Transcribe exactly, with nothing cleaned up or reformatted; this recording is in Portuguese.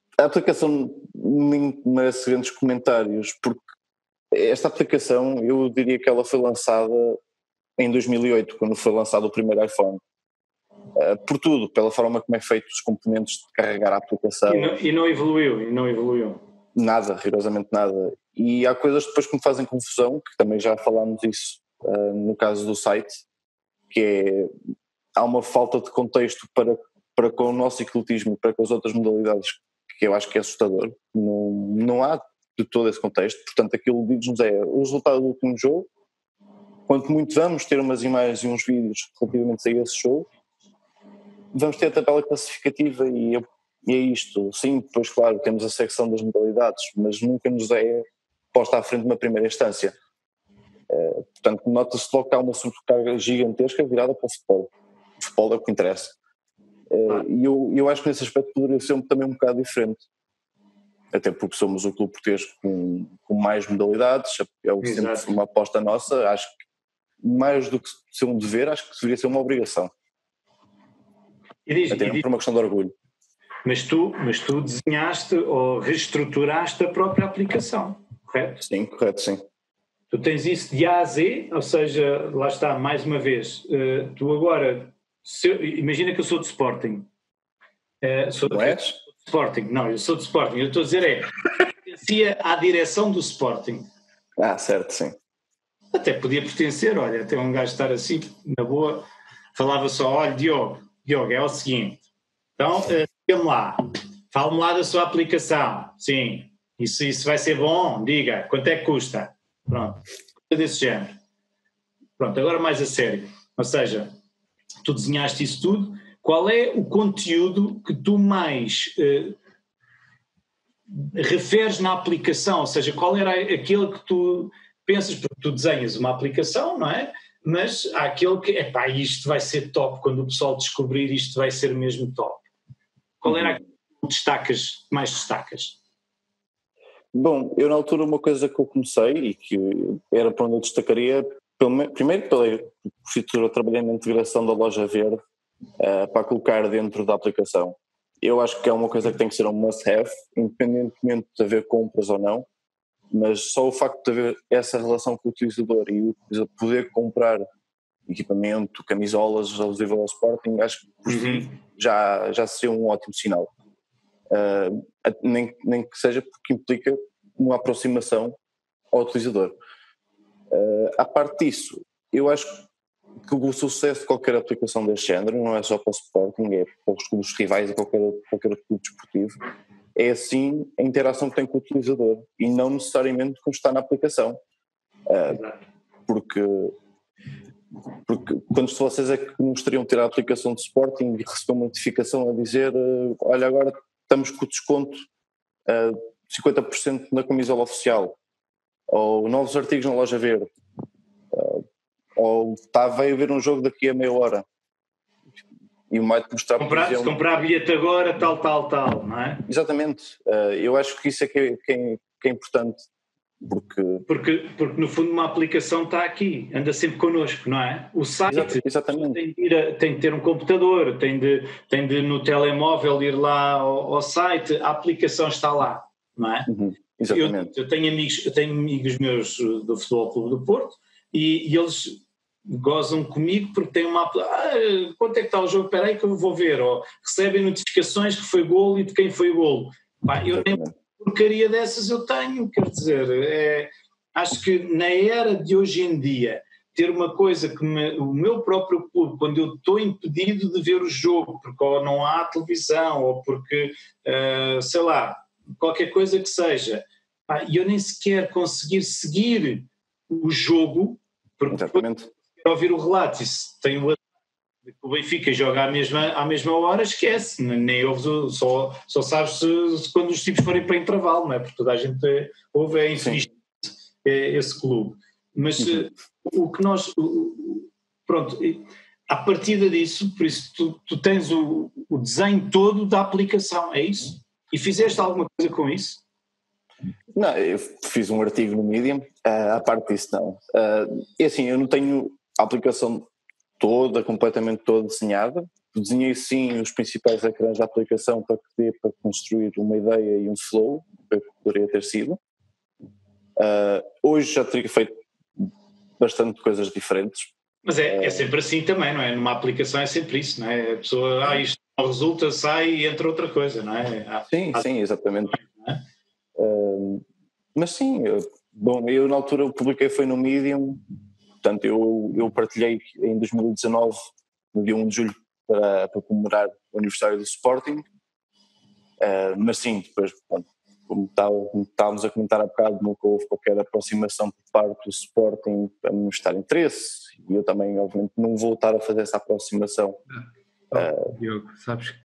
a aplicação nem merece grandes comentários, porque esta aplicação, eu diria que ela foi lançada em dois mil e oito, quando foi lançado o primeiro iPhone. Uh, por tudo, pela forma como é feito os componentes de carregar a aplicação. E não, e não evoluiu, e não evoluiu. Nada, rigorosamente nada. E há coisas depois que me fazem confusão, que também já falámos isso uh, no caso do site, que é, há uma falta de contexto para, para com o nosso ciclotismo e para com as outras modalidades, que eu acho que é assustador. Não, não há de todo esse contexto, portanto aquilo diz-nos é o resultado do último jogo, quanto muito vamos ter umas imagens e uns vídeos relativamente a esse jogo, vamos ter a tabela classificativa e é, e é isto. Sim, depois claro, temos a secção das modalidades, mas nunca nos é posta à frente de uma primeira instância. É, portanto, nota-se logo que há uma sobrecarga gigantesca virada para o futebol. O futebol é o que interessa. É, e eu, eu acho que nesse aspecto poderia ser também um bocado diferente. Até porque somos o clube português com, com mais modalidades, é o sempre uma aposta nossa. Acho que mais do que ser um dever, acho que deveria ser uma obrigação. E diz, até e diz, por uma questão de orgulho. Mas tu, mas tu desenhaste ou reestruturaste a própria aplicação, correto? Sim, correto, sim. Tu tens isso de A a Z, ou seja, lá está, mais uma vez, uh, tu agora, se, imagina que eu sou de Sporting. Uh, sou Não de, és? Sporting, não, eu sou de Sporting, eu estou a dizer é, pertencia à direção do Sporting. Ah, certo, sim. Até podia pertencer, olha, até um gajo estar assim, na boa, falava só, olha, Diogo, Diogo, é o seguinte, então, uh, diga-me lá, fale-me lá da sua aplicação, sim, isso, isso vai ser bom, diga, quanto é que custa? Pronto, desse género. Pronto, agora mais a sério, ou seja, tu desenhaste isso tudo, qual é o conteúdo que tu mais uh, referes na aplicação, ou seja, qual era aquele que tu pensas, porque tu desenhas uma aplicação, não é? Mas há aquele que, epá, isto vai ser top, quando o pessoal descobrir isto vai ser mesmo top. Qual era aquele que destacas, mais destacas? Bom, eu na altura uma coisa que eu comecei e que era para onde eu destacaria, primeiro pela futuro eu trabalhei na integração da loja verde uh, para colocar dentro da aplicação. Eu acho que é uma coisa que tem que ser um must-have, independentemente de haver compras ou não, mas só o facto de haver essa relação com o utilizador e o utilizador poder comprar equipamento, camisolas alusivas ao Sporting, acho que por Uhum. si já, já seria um ótimo sinal. Uh, nem, nem que seja porque implica uma aproximação ao utilizador. Uh, à parte disso, eu acho que o sucesso de qualquer aplicação deste género não é só para o Sporting, é para os clubes rivais e qualquer, qualquer clube desportivo, é sim a interação que tem com o utilizador e não necessariamente como está na aplicação. Uh, porque, porque quando vocês é que gostariam de ter a aplicação de Sporting e receber uma notificação a dizer uh, olha, agora estamos com o desconto uh, cinquenta por cento na camisola oficial, ou novos artigos na loja verde, uh, ou está, vai haver um jogo daqui a meia hora e o Mike mostrar, comprar, por exemplo, se comprar bilhete agora, tal, tal, tal, não é? Exatamente, uh, eu acho que isso é que é, que é, que é importante. Porque... Porque, porque no fundo uma aplicação está aqui, anda sempre connosco, não é? O site Exatamente. Tem, de ir a, tem de ter um computador, tem de, tem de no telemóvel ir lá ao, ao site, a aplicação está lá, não é? Uhum, exatamente. Eu, eu, tenho amigos, eu tenho amigos meus do Futebol Clube do Porto e, e eles gozam comigo porque têm uma ah, quanto é que está o jogo? Espera aí que eu vou ver, ou recebem notificações que foi golo e de quem foi golo. Pá, eu nem porcaria dessas eu tenho, quer dizer, é, acho que na era de hoje em dia, ter uma coisa que me, o meu próprio clube, quando eu estou impedido de ver o jogo, porque ou não há televisão, ou porque, uh, sei lá, qualquer coisa que seja, e eu nem sequer conseguir seguir o jogo, porque Exatamente. depois de ouvir o relato, isso tem o o Benfica joga à mesma, à mesma hora, esquece, nem ouves, só, só sabes se, se quando os tipos forem para intervalo, não é? Porque toda a gente ouve, é infeliz é, esse clube. Mas uhum. uh, o que nós, uh, pronto, à partida disso, por isso tu, tu tens o, o desenho todo da aplicação, é isso? E fizeste alguma coisa com isso? Não, eu fiz um artigo no Medium, uh, à parte disso não. Uh, é assim, eu não tenho a aplicação toda, completamente toda desenhada, desenhei sim os principais ecrãs da aplicação para que dê para construir uma ideia e um flow, que poderia ter sido. Uh, hoje já teria feito bastante coisas diferentes. Mas é, é sempre assim também, não é? Numa aplicação é sempre isso, não é? A pessoa, ah, isto não resulta, sai e entra outra coisa, não é? Há, sim, há... sim, exatamente. É? Uh, mas sim, eu, bom, eu na altura publiquei foi no Medium, portanto eu, eu partilhei em dois mil e dezanove, no dia um de julho, para, para comemorar o aniversário do Sporting, uh, mas sim, depois, bom, como estávamos a comentar há bocado, nunca houve qualquer aproximação por parte do Sporting para manifestar interesse, e eu também, obviamente, não vou estar a fazer essa aproximação. Oh, uh, Diogo, sabes